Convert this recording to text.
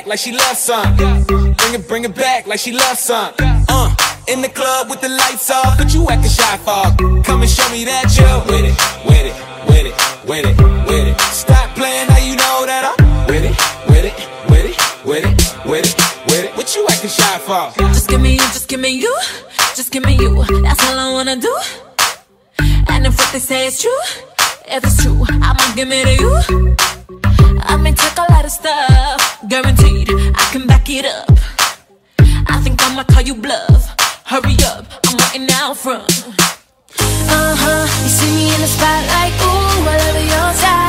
like she loves some. Bring it back like she loves some. In the club with the lights off, but you acting shy for. Come and show me that you're with it, with it, with it, with it, with it. Stop playing, now you know that I'm with it, with it, with it, with it, with it, with it. What you acting shy for? Just give me you, just give me you, just give me you. That's all I wanna do. And if what they say is true, if it's true, I'ma give it to you. I may take a lot of stuff, guaranteed I can back it up. I think I'ma call you bluff. Hurry up, I'm waiting out front. You see me in the spotlight, ooh, I love your style.